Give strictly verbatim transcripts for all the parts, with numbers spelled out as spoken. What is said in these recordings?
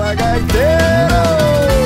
Bora, gaiteiro!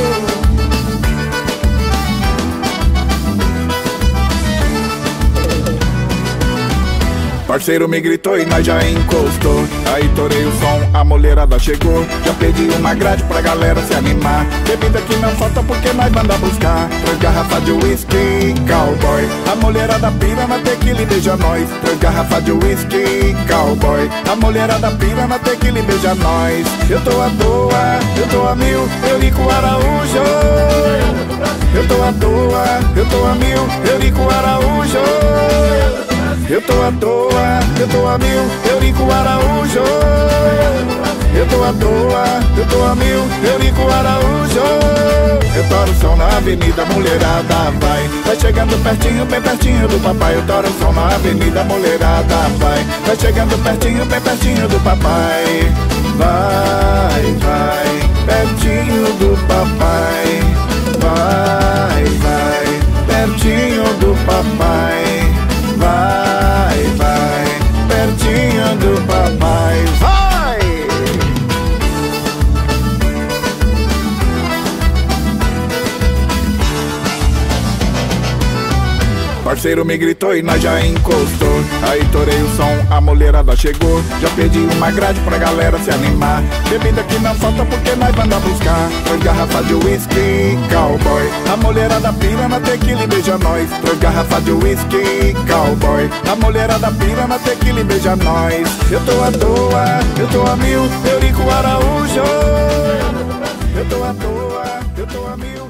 Parceiro me gritou e nós já encostou. Aí torei o som, a mulherada chegou. Já pedi uma grade pra galera se animar. Bebida que não falta porque nós manda buscar. Três garrafas de whisky, cowboy. A mulherada pira na tequila e beija nós. Três garrafas de whisky, cowboy. A mulherada pira na tequila e beija nós. Eu tô à toa, eu tô a mil, Eurico Araújo. Eu tô à toa, eu tô a mil, Eurico Araújo. Eu tô à toa, eu tô a mil, Eurico Araújo. Eu tô à toa, eu tô a mil, Eurico Araújo. Eu toro o som na avenida, mulherada vai. Vai chegando pertinho, bem pertinho do papai. Eu toro o som na avenida, mulherada vai. Vai chegando pertinho, bem pertinho do papai. Vai, vai, pertinho do papai. Vai, vai, pertinho do papai. Vai, vai, pertinho do papai. Vai! Parceiro me gritou e nós já encostou. Aí torei o som, a mulherada chegou. Já pedi uma grade pra galera se animar. Bebida que não falta porque nós manda buscar. Três garrafas de whisky, cowboy. A mulherada pira na tequila e beija nós. Três garrafas de whisky, cowboy. A mulherada pira na tequila e beija nós. Eu tô à toa, eu tô a mil, Eurico Araújo. Eu tô à toa, eu tô a mil.